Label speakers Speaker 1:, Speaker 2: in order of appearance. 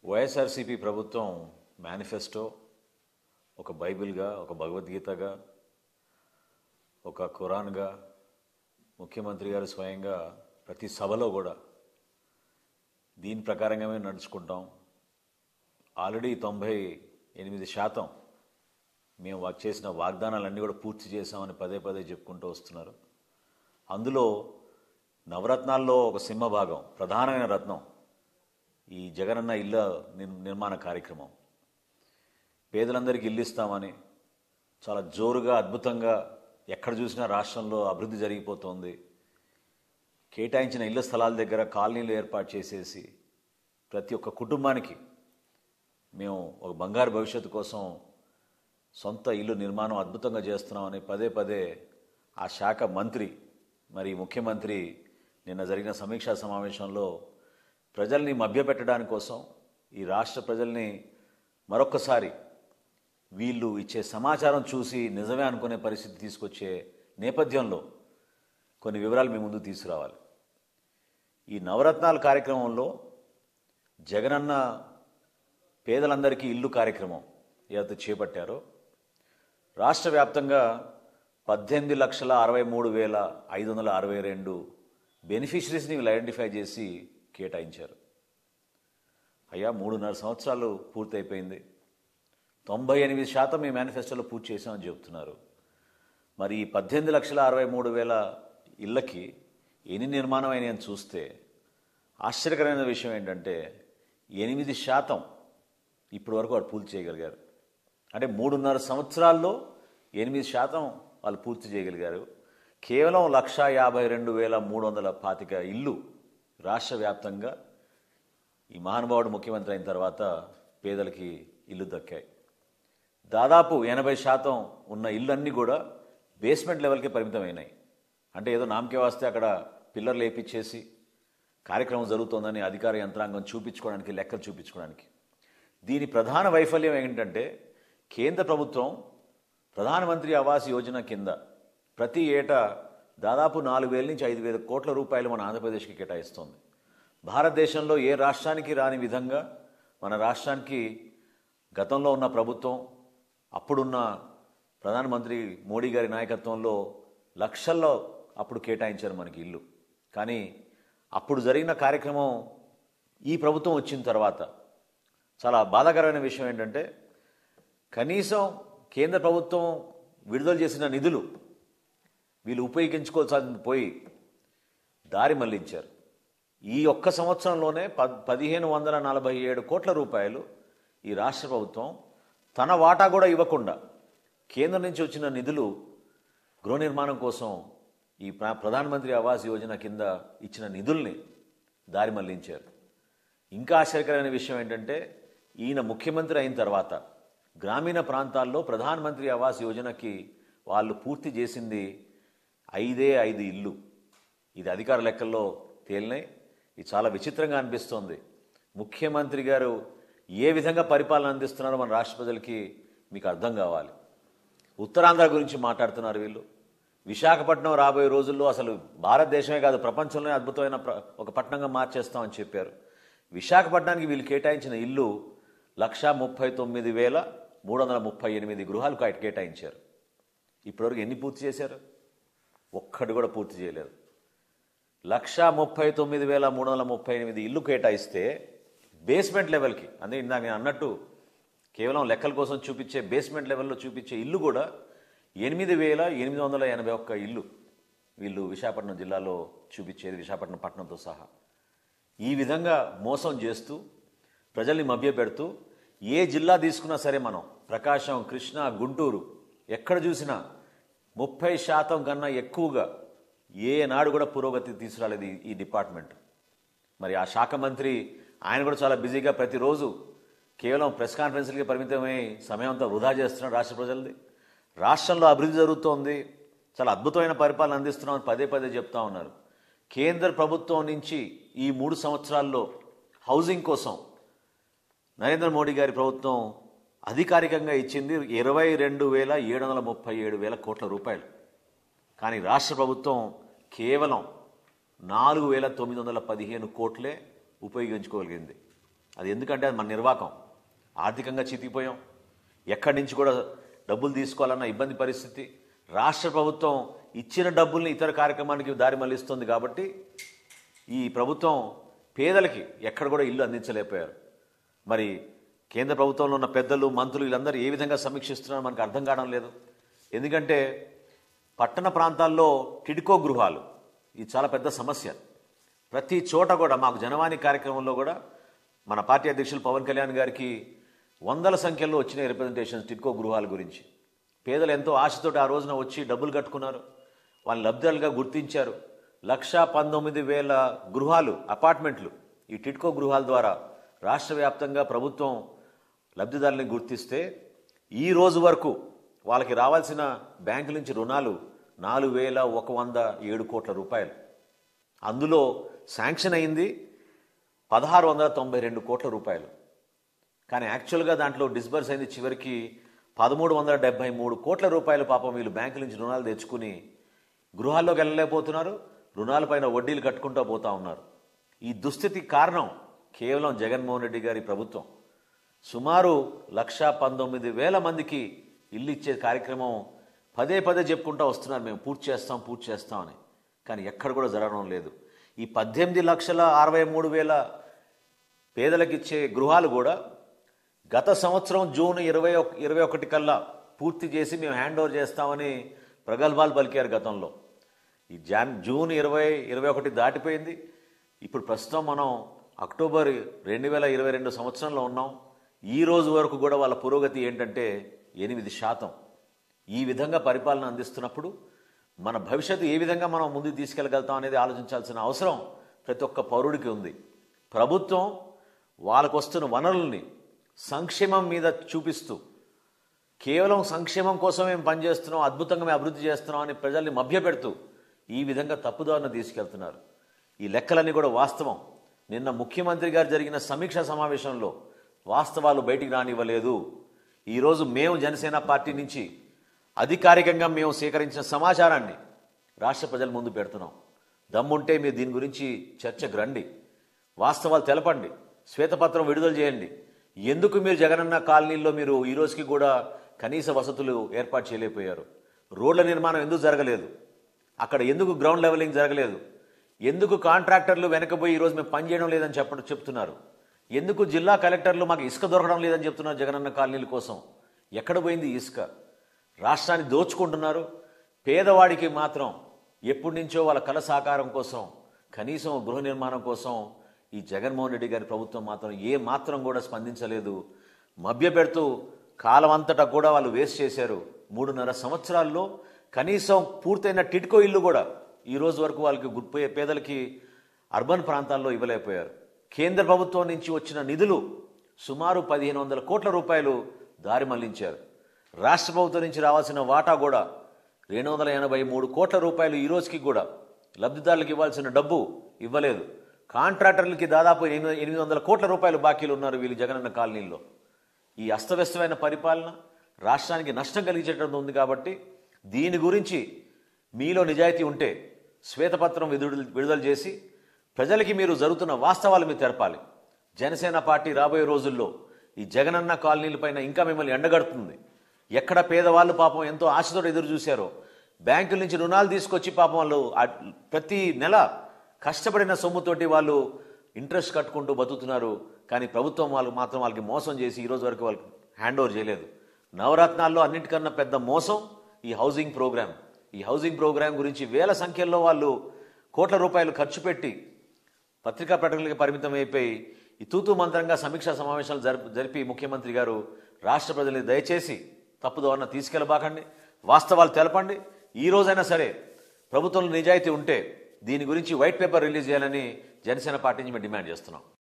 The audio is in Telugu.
Speaker 1: వైఎస్ఆర్సీపీ ప్రభుత్వం మేనిఫెస్టో ఒక బైబిల్గా, ఒక భగవద్గీతగా, ఒక ఖురాన్గా ముఖ్యమంత్రి గారు స్వయంగా ప్రతి సభలో కూడా దీని ప్రకారంగా మేము నడుచుకుంటాం. ఆల్రెడీ 98% మేము చేసిన వాగ్దానాలన్నీ కూడా పూర్తి చేశామని పదే పదే చెప్పుకుంటూ వస్తున్నారు. అందులో నవరత్నాల్లో ఒక సింహభాగం, ప్రధానమైన రత్నం ఈ జగనన్న ఇళ్ళ నిర్మాణ కార్యక్రమం. పేదలందరికీ ఇల్లు ఇస్తామని చాలా జోరుగా, అద్భుతంగా ఎక్కడ చూసినా రాష్ట్రంలో అభివృద్ధి జరిగిపోతుంది. కేటాయించిన ఇళ్ల స్థలాల దగ్గర కాలనీలు ఏర్పాటు చేసేసి ప్రతి ఒక్క కుటుంబానికి మేము ఒక బంగారు భవిష్యత్తు కోసం సొంత ఇల్లు నిర్మాణం అద్భుతంగా చేస్తున్నామని పదే పదే ఆ శాఖ మంత్రి, మరి ముఖ్యమంత్రి నిన్న జరిగిన సమీక్షా సమావేశంలో ప్రజల్ని మభ్యపెట్టడానికి కోసం, ఈ రాష్ట్ర ప్రజల్ని మరొక్కసారి వీళ్ళు ఇచ్చే సమాచారం చూసి నిజమే అనుకునే పరిస్థితి తీసుకొచ్చే నేపథ్యంలో కొన్ని వివరాలు మీ ముందు తీసుకురావాలి. ఈ నవరత్నాల కార్యక్రమంలో జగనన్న పేదలందరికీ ఇల్లు కార్యక్రమం ఏదైతే చేపట్టారో రాష్ట్ర వ్యాప్తంగా 18,63,562 బెనిఫిషరీస్ని వీళ్ళు ఐడెంటిఫై చేసి కేటాయించారు. అయ్యా 3.5 సంవత్సరాలు పూర్తయిపోయింది. 98% మీ మేనిఫెస్టోలో పూర్తి చేశామని చెబుతున్నారు. మరి ఈ 18,63,000 ఇళ్ళకి ఎన్ని నిర్మాణం అయినాయని చూస్తే ఆశ్చర్యకరమైన విషయం ఏంటంటే 8% ఇప్పటి వరకు వాళ్ళు పూర్తి చేయగలిగారు. అంటే 3.5 సంవత్సరాల్లో 8% వాళ్ళు పూర్తి చేయగలిగారు. కేవలం 1,52,325 ఇల్లు రాష్ట్ర వ్యాప్తంగా ఈ మహానుభావుడు ముఖ్యమంత్రి అయిన తర్వాత పేదలకి ఇల్లు దక్కాయి. దాదాపు 80% ఉన్న ఇళ్ళన్నీ కూడా బేస్మెంట్ లెవెల్కే పరిమితమైనాయి. అంటే ఏదో నామకే వాస్తే అక్కడ పిల్లర్లు వేపించేసి కార్యక్రమం జరుగుతోందని అధికార యంత్రాంగం చూపించుకోవడానికి, లెక్కలు చూపించుకోవడానికి. దీని ప్రధాన వైఫల్యం ఏంటంటే కేంద్ర ప్రభుత్వం ప్రధానమంత్రి ఆవాస్ యోజన కింద ప్రతి ఏటా దాదాపు 4,000 నుంచి 5,000 కోట్ల రూపాయలు మన ఆంధ్రప్రదేశ్కి కేటాయిస్తోంది. భారతదేశంలో ఏ రాష్ట్రానికి రాని విధంగా మన రాష్ట్రానికి గతంలో ఉన్న ప్రభుత్వం, అప్పుడున్న ప్రధానమంత్రి మోడీ గారి నాయకత్వంలో లక్షల్లో అప్పుడు కేటాయించారు మనకి ఇల్లు. కానీ అప్పుడు జరిగిన కార్యక్రమం ఈ ప్రభుత్వం వచ్చిన తర్వాత చాలా బాధాకరమైన విషయం ఏంటంటే కనీసం కేంద్ర ప్రభుత్వం విడుదల చేసిన నిధులు వీళ్ళు ఉపయోగించుకోవాల్సింది పోయి దారి మళ్లించారు. ఈ ఒక్క సంవత్సరంలోనే 1,547 కోట్ల రూపాయలు ఈ రాష్ట్ర ప్రభుత్వం తన వాటా కూడా ఇవ్వకుండా కేంద్రం నుంచి వచ్చిన నిధులు గృహ నిర్మాణం కోసం ఈ ప్రధానమంత్రి ఆవాస్ యోజన కింద ఇచ్చిన నిధుల్ని దారి మళ్లించారు. ఇంకా ఆశ్చర్యకరమైన విషయం ఏంటంటే ఈయన ముఖ్యమంత్రి అయిన తర్వాత గ్రామీణ ప్రాంతాల్లో ప్రధానమంత్రి ఆవాస్ యోజనకి వాళ్ళు పూర్తి చేసింది 5 ఇల్లు. ఇది అధికార లెక్కల్లో తేలినాయి. ఇది చాలా విచిత్రంగా అనిపిస్తోంది. ముఖ్యమంత్రి గారు ఏ విధంగా పరిపాలన అందిస్తున్నారో మన రాష్ట్ర ప్రజలకి మీకు అర్థం కావాలి. ఉత్తరాంధ్ర గురించి మాట్లాడుతున్నారు వీళ్ళు. విశాఖపట్నం రాబోయే రోజుల్లో అసలు భారతదేశమే కాదు ప్రపంచంలోనే అద్భుతమైన ఒక పట్టణంగా మార్చేస్తామని చెప్పారు. విశాఖపట్నానికి వీళ్ళు కేటాయించిన ఇల్లు 1,39,338 గృహాలు కేటాయించారు. ఇప్పటివరకు ఎన్ని పూర్తి చేశారు? ఒక్కటి కూడా పూర్తి చేయలేదు. 1,39,338 ఇల్లు కేటాయిస్తే బేస్మెంట్ లెవెల్కి, అంటే ఇందాక నేను అన్నట్టు కేవలం లెక్కల కోసం చూపించే బేస్మెంట్ లెవెల్లో చూపించే ఇల్లు కూడా 8,881 ఇల్లు వీళ్ళు విశాఖపట్నం జిల్లాలో చూపించేది, విశాఖపట్నం పట్టణంతో సహా. ఈ విధంగా మోసం చేస్తూ ప్రజల్ని మభ్యపెడుతూ ఏ జిల్లా తీసుకున్నా సరే మనం ప్రకాశం, కృష్ణా, గుంటూరు ఎక్కడ చూసినా 30% కన్నా ఎక్కువగా ఏనాడు కూడా పురోగతి తీసుకురాలేదు ఈ డిపార్ట్మెంట్. మరి ఆ శాఖ మంత్రి ఆయన కూడా చాలా బిజీగా ప్రతిరోజు కేవలం ప్రెస్ కాన్ఫరెన్స్లకి పరిమితమై సమయం అంతా వృధా చేస్తున్నాడు రాష్ట్ర ప్రజలది. రాష్ట్రంలో అభివృద్ధి జరుగుతోంది, చాలా అద్భుతమైన పరిపాలన అందిస్తున్నామని పదే పదే చెప్తా ఉన్నారు. కేంద్ర ప్రభుత్వం నుంచి ఈ 3 సంవత్సరాల్లో హౌసింగ్ కోసం నరేంద్ర మోడీ గారి ప్రభుత్వం అధికారికంగా ఇచ్చింది 22,737 కోట్ల రూపాయలు. కానీ రాష్ట్ర ప్రభుత్వం కేవలం 4,915 కోట్లే ఉపయోగించుకోగలిగింది. అది ఎందుకంటే అది మన నిర్వాకం. ఆర్థికంగా చితికిపోయాం. ఎక్కడి నుంచి కూడా డబ్బులు తీసుకోవాలన్న ఇబ్బంది పరిస్థితి. రాష్ట్ర ప్రభుత్వం ఇచ్చిన డబ్బుల్ని ఇతర కార్యక్రమానికి దారి మళ్లిస్తుంది. కాబట్టి ఈ ప్రభుత్వం పేదలకి ఎక్కడ కూడా ఇల్లు అందించలేకపోయారు. మరి కేంద్ర ప్రభుత్వంలో ఉన్న పెద్దలు, మంత్రులు వీళ్ళందరూ ఏ విధంగా సమీక్షిస్తున్నారో మనకు అర్థం కావడం లేదు. ఎందుకంటే పట్టణ ప్రాంతాల్లో టిడ్కో గృహాలు ఇది చాలా పెద్ద సమస్య. ప్రతి చోట కూడా మాకు జనవాణి కార్యక్రమంలో కూడా మన పార్టీ అధ్యక్షులు పవన్ కళ్యాణ్ గారికి వందల సంఖ్యలో వచ్చిన రిప్రజెంటేషన్స్ టిడ్కో గృహాల గురించి. పేదలు ఎంతో ఆశతోటి ఆ రోజున వచ్చి డబ్బులు కట్టుకున్నారు. వాళ్ళని లబ్ధిదారులుగా గుర్తించారు. 1,19,000 గృహాలు, అపార్ట్మెంట్లు ఈ టిడ్కో గృహాల ద్వారా రాష్ట్ర వ్యాప్తంగా ప్రభుత్వం లబ్ధిదారులని గుర్తిస్తే ఈ రోజు వరకు వాళ్ళకి రావాల్సిన బ్యాంకుల నుంచి రుణాలు 4,107 కోట్ల రూపాయలు. అందులో శాంక్షన్ అయింది 1,692 కోట్ల రూపాయలు. కానీ యాక్చువల్గా దాంట్లో డిస్బర్స్ అయింది చివరికి 1,373 కోట్ల రూపాయలు. పాపం వీళ్ళు బ్యాంకుల నుంచి రుణాలు తెచ్చుకుని గృహాల్లోకి వెళ్ళలేకపోతున్నారు. రుణాలపైన వడ్డీలు కట్టుకుంటూ పోతా ఉన్నారు. ఈ దుస్థితికి కారణం కేవలం జగన్మోహన్ రెడ్డి గారి ప్రభుత్వం. సుమారు 1,19,000 మందికి ఇల్లు ఇచ్చే కార్యక్రమం పదే పదే చెప్పుకుంటూ వస్తున్నారు, మేము పూర్తి చేస్తాం అని. కానీ ఎక్కడ కూడా జరగడం లేదు. ఈ 18,63,000 పేదలకు ఇచ్చే గృహాలు కూడా గత సంవత్సరం జూన్ 21 కల్లా పూర్తి చేసి మేము హ్యాండ్ ఓవర్ చేస్తామని ప్రగల్భాలు పలికారు గతంలో. ఈ జూన్ 2021 దాటిపోయింది. ఇప్పుడు ప్రస్తుతం మనం అక్టోబర్ 2022 సంవత్సరంలో ఉన్నాం. ఈ రోజు వరకు కూడా వాళ్ళ పురోగతి ఏంటంటే 8%. ఈ విధంగా పరిపాలన అందిస్తున్నప్పుడు మన భవిష్యత్తు ఏ విధంగా మనం ముందుకు తీసుకెళ్ళగలుగుతాం అనేది ఆలోచించాల్సిన అవసరం ప్రతి ఒక్క పౌరుడికి ఉంది. ప్రభుత్వం వాళ్ళకు వస్తున్న వనరుల్ని సంక్షేమం మీద చూపిస్తూ కేవలం సంక్షేమం కోసం మేము పనిచేస్తున్నాం, అద్భుతంగా మేము అభివృద్ధి చేస్తున్నాం అని ప్రజల్ని మభ్యపెడుతూ ఈ విధంగా తప్పుదారిన తీసుకెళ్తున్నారు. ఈ లెక్కలన్నీ కూడా వాస్తవం. నిన్న ముఖ్యమంత్రి గారు జరిగిన సమీక్షా సమావేశంలో వాస్తవాలు బయటికి రానివ్వలేదు. ఈరోజు మేము జనసేన పార్టీ నుంచి అధికారికంగా మేము సేకరించిన సమాచారాన్ని రాష్ట్ర ప్రజల ముందు పెడుతున్నాం. దమ్ముంటే మీరు దీని గురించి చర్చకు రండి, వాస్తవాలు తెలపండి, శ్వేతపత్రం విడుదల చేయండి. ఎందుకు మీరు జగనన్న కాలనీల్లో మీరు ఈ రోజుకి కూడా కనీస వసతులు ఏర్పాటు చేయలేకపోయారు? రోడ్ల నిర్మాణం ఎందుకు జరగలేదు? అక్కడ ఎందుకు గ్రౌండ్ లెవెలింగ్ జరగలేదు? ఎందుకు కాంట్రాక్టర్లు వెనకపోయి ఈరోజు మేము పనిచేయడం లేదని చెప్తున్నారు? ఎందుకు జిల్లా కలెక్టర్లు మాకు ఇసుక దొరకడం లేదని చెప్తున్నారు జగనన్న కాలనీల కోసం? ఎక్కడ పోయింది ఇసుక? రాష్ట్రాన్ని దోచుకుంటున్నారు. పేదవాడికి మాత్రం ఎప్పటి నుంచో వాళ్ళ కళ సాకారం కోసం, కనీసం గృహ నిర్మాణం కోసం ఈ జగన్మోహన్ రెడ్డి గారి ప్రభుత్వం మాత్రం ఏ మాత్రం కూడా స్పందించలేదు. మభ్యపెడుతూ కాలం అంతటా కూడా వాళ్ళు వేస్ట్ చేశారు. 3.5 సంవత్సరాల్లో కనీసం పూర్తయిన టిడ్కో ఇల్లు కూడా ఈ రోజు వరకు వాళ్ళకి పేదలకి అర్బన్ ప్రాంతాల్లో ఇవ్వలేకపోయారు. కేంద్ర ప్రభుత్వం నుంచి వచ్చిన నిధులు సుమారు 1,500 కోట్ల రూపాయలు దారి మళ్లించారు. రాష్ట్ర ప్రభుత్వం నుంచి రావాల్సిన వాటా కూడా 283 కోట్ల రూపాయలు ఈ రోజుకి కూడా లబ్ధిదారులకు ఇవ్వాల్సిన డబ్బు ఇవ్వలేదు. కాంట్రాక్టర్లకి దాదాపు 800 కోట్ల రూపాయలు బాకీలు ఉన్నారు వీళ్ళు జగనన్న కాలనీల్లో. ఈ అస్తవ్యస్తమైన పరిపాలన రాష్ట్రానికి నష్టం కలిగించేటట్టు ఉంది. కాబట్టి దీని గురించి మీలో నిజాయితీ ఉంటే శ్వేతపత్రం విడుదల చేసి ప్రజలకి మీరు జరుగుతున్న వాస్తవాలు మీరు తెలపాలి. జనసేన పార్టీ రాబోయే రోజుల్లో ఈ జగనన్న కాలనీలపైన ఇంకా మిమ్మల్ని ఎండగడుతుంది. ఎక్కడ పేదవాళ్ళు పాపం ఎంతో ఆశతో ఎదురు చూశారో, బ్యాంకుల నుంచి రుణాలు తీసుకొచ్చి పాపం వాళ్ళు ప్రతి నెల కష్టపడిన సొమ్ముతోటి వాళ్ళు ఇంట్రెస్ట్ కట్టుకుంటూ బతుకుతున్నారు. కానీ ప్రభుత్వం వాళ్ళు మాత్రం వాళ్ళకి మోసం చేసి ఈరోజు వరకు వాళ్ళకి హ్యాండ్ ఓవర్ చేయలేదు. నవరత్నాల్లో అన్నిటికన్నా పెద్ద మోసం ఈ హౌసింగ్ ప్రోగ్రామ్. ఈ హౌసింగ్ ప్రోగ్రామ్ గురించి వేల సంఖ్యలో వాళ్ళు కోట్ల రూపాయలు ఖర్చు పెట్టి పత్రికా ప్రకటనలకు పరిమితం అయిపోయి ఈ తూతూ మంత్రంగా సమీక్షా సమావేశాలు జరిపి ముఖ్యమంత్రి గారు రాష్ట్ర ప్రజల్ని దయచేసి తప్పుదోవన తీసుకెళ్ళబాకండి, వాస్తవాలు తెలపండి. ఈ రోజైనా సరే ప్రభుత్వంలో నిజాయితీ ఉంటే దీని గురించి వైట్ పేపర్ రిలీజ్ చేయాలని జనసేన పార్టీ నుంచి మేము డిమాండ్ చేస్తున్నాం.